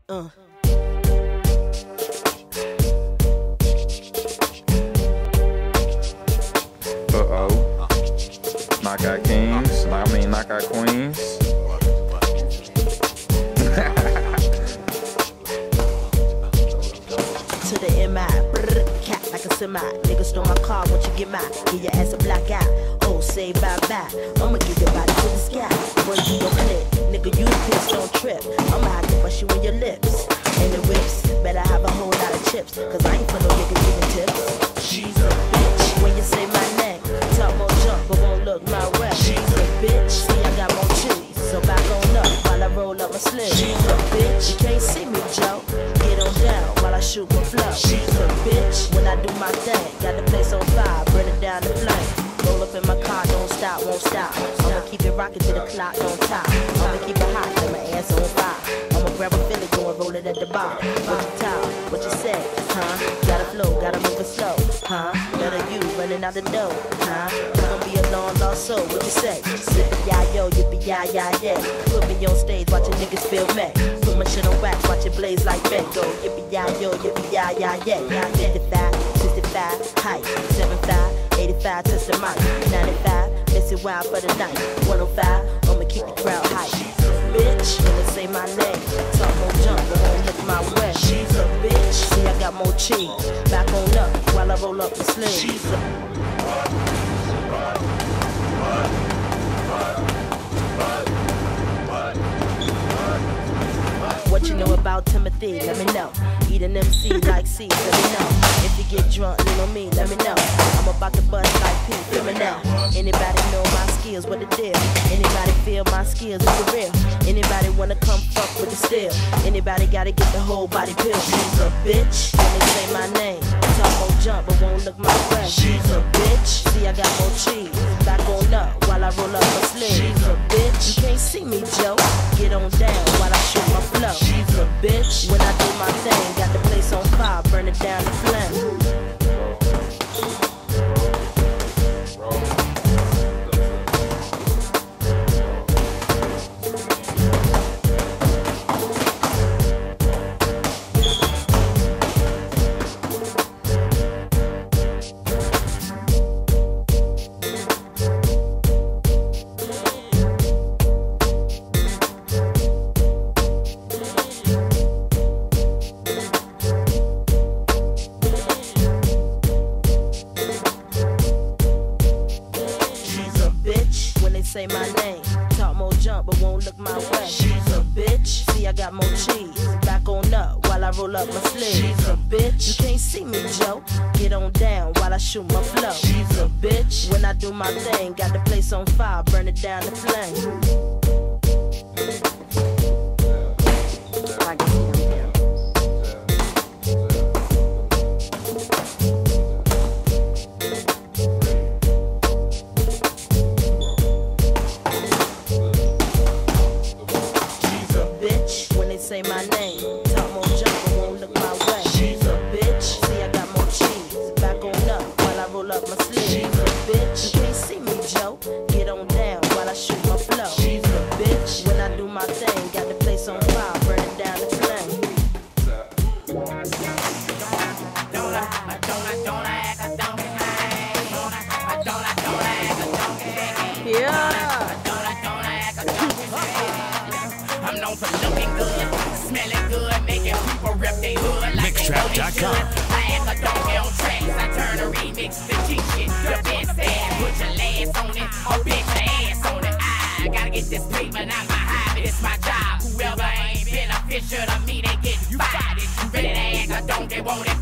Knockout kings, knockout queens. To the MI, cat like a semi. Nigga stole my car, won't you get mine? Give your ass a black eye. Oh, say bye-bye. I'ma give your body to the sky. Boy, you don't clip. Nigga, you piss, don't trip. I'ma have to bust you in your lips. And the whips, better have a whole lot of chips. Cause I ain't for no nigga giving tips. She's a bitch. When you say my name, talk more junk, but won't look my way. She's a bitch. See, I got more cheese. So back on up while I roll up my sleeve. She's a bitch. You can't see me, Joe. Get on down while I shoot my flow. She's a bitch. When I do my thing, got the place on fire, burn it down the flame. Roll up in my car, don't stop, won't stop. I'ma keep it rocking till the clock don't top. I'ma keep it hot till my ass on fire. I'ma grab a Philly, go and roll it at the bar. What you talk, what you say, huh? Gotta flow, gotta move it slow, huh? Better you running out the door, huh? You gon' be a long lost soul, what you say? Yippee-yi-yo, yippee-yi-yi-yeah. Put me on stage, watch your niggas feel me. Put my shit on wax, watch it blaze like men. Go yippee-yi-yo, yippee-yi-yi-yeah. 55, 65, height, 75, 85, touch the mic. 95, missing wild for the night. 105, I'ma keep the crowd hype. She's a bitch, when they say my name. Talk more jump, but won't look my way. She's a bitch, see I got more cheese. Back on up, while I roll up the sleeve. She's a what you know about Timothy, let me know. Eat an MC like C, let me know. If you get drunk, lean on me, let me know. I'm about to bust like P, let me know. Anybody know my skills, what the deal? Anybody feel my skills, is it real? Anybody wanna come fuck with the steel? Anybody gotta get the whole body pill? She's a bitch, when they say my name. Talk more jump, but won't look my way. She's a bitch, see I got more cheese. Back on up, while I roll up my sleeve. She's a bitch, you can't see me, Joe. Get on down, while I shoot my flow. She's a bitch, when I do my thing, got the place on fire, burn it down the flame. Say my name, talk more jump, but won't look my way. She's a bitch, see I got more cheese. Back on up while I roll up my sleeve. She's a bitch, you can't see me, Joe. Get on down while I shoot my flow. She's a bitch, when I do my thing, got the place on fire, burn it down the flame. Say my name, talk more jump, but won't look my way. She's a bitch, see I got more cheese. Back on up while I roll up my sleeve. She's a bitch, you can't see me, Joe. Get on down while I shoot my flow. She's a bitch, when I do my thing, got the place on fire, burn it down the flame. Don't I act a donkey, don't I act a donkey. Yeah. I'm known for looking good, smelling good, making people rep they hood like Mixtrap.com. I act a donkey on tracks, I turn a remix to cheat shit. The best ass, put your last on it, or bitch your ass on it. I gotta get this paper, not my hobby, it's my job. Whoever ain't beneficial to me, they get fired. You ready to act a donkey, won't it?